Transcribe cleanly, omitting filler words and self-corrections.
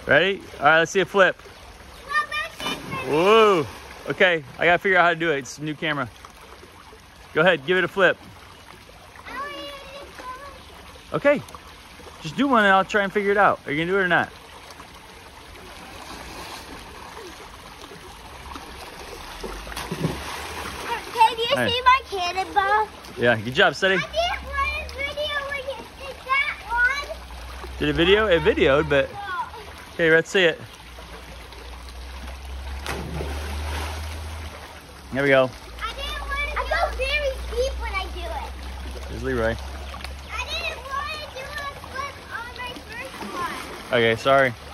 Ready? All right, let's see a flip. Whoa. Okay, I gotta figure out how to do it. It's a new camera. Go ahead, give it a flip. Okay, just do one and I'll try and figure it out. Are you gonna do it or not? Can you see my cannonball? Yeah, good job, Steady. I didn't want a video when you did that one. Did a video? It videoed, but... Okay, let's see it. There we go. I didn't want to go very deep when I do it. There's Leroy. I didn't want to do a flip on my first one. Okay, sorry.